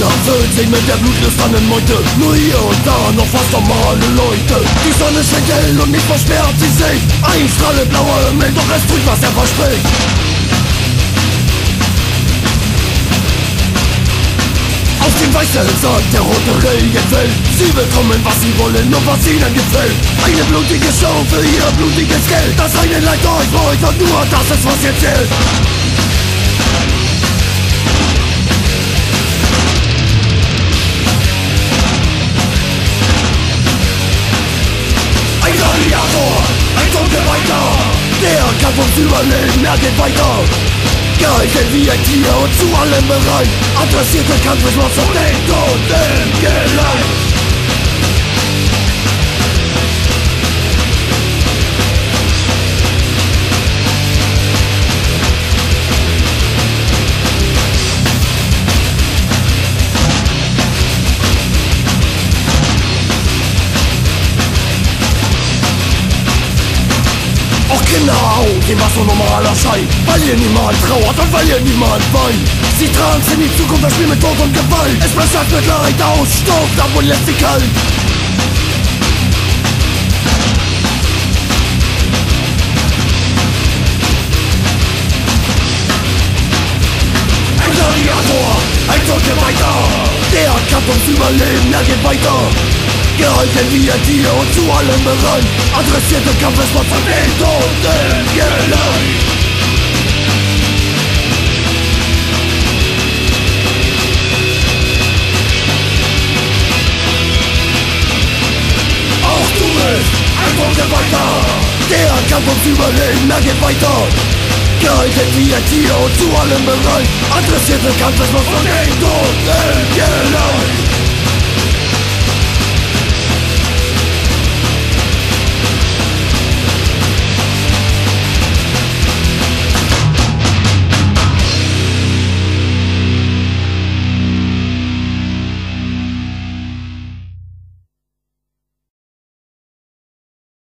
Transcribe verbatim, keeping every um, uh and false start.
erfüllt sich mit der blutlusternden Meute. Nur hier und da noch fast normale Leute. Die Sonne scheint hell und nicht versperrt sie sich. Ein Strahle blauer Himmel, doch es tut, was er verspricht. Auf den weißen sagt der rote Regen fällt. Sie bekommen, was sie wollen, nur was ihnen gefällt. Eine blutige Show für ihr blutiges Geld. Das eine Leid euch freut und nur das ist, was ihr zählt. Ein Gladiator, ein Todgeweihter. Der Kampf ums Überleben, er geht weiter. Gehalten wie ein Tier und zu allem bereit. Adressierte Kampfesmord von den Toten geleitet. Genau, dem was so normal erscheint. Weil ihr niemand trauert und weil ihr niemand weint. Sie tragen es in die Zukunft, das Spiel mit Tod und Gewalt. Es beschafft mit Leid aus, staubt ab und lässt sie kalt. Ein Gladiator, ein Todgeweihter. Der Kampf ums Überleben, er geht weiter. Gehalten wie ein Tier und zu allem bereit. Adressierte Kampfesmord von den Toten geleitet. Auch du bist ein Wortgefechter. Der Kampf ums Überleben, er geht weiter. Gehalten wie ein Tier und zu allem bereit. Adressierte Kampfesmord von den Toten geleitet.